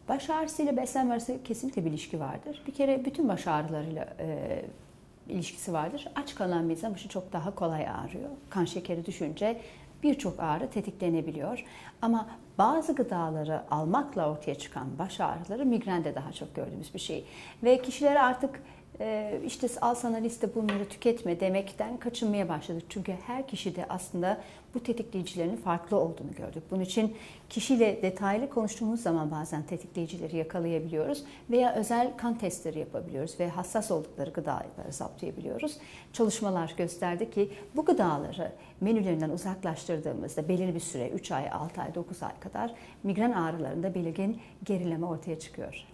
Baş ağrısı ile beslenme arasında kesinlikle bir ilişki vardır. Bir kere bütün baş ağrılarıyla ilişkisi vardır. Aç kalan bir insan başı çok daha kolay ağrıyor. Kan şekeri düşünce birçok ağrı tetiklenebiliyor. Ama bazı gıdaları almakla ortaya çıkan baş ağrıları migrende daha çok gördüğümüz bir şey. Ve kişilere artık işte al sana liste bunları tüketme demekten kaçınmaya başladık. Çünkü her kişide aslında bu tetikleyicilerin farklı olduğunu gördük. Bunun için kişiyle detaylı konuştuğumuz zaman bazen tetikleyicileri yakalayabiliyoruz veya özel kan testleri yapabiliyoruz ve hassas oldukları gıdaları saptayabiliyoruz. Çalışmalar gösterdi ki bu gıdaları menülerinden uzaklaştırdığımızda belirli bir süre 3 ay, 6 ay, 9 ay kadar migren ağrılarında belirgin gerileme ortaya çıkıyor.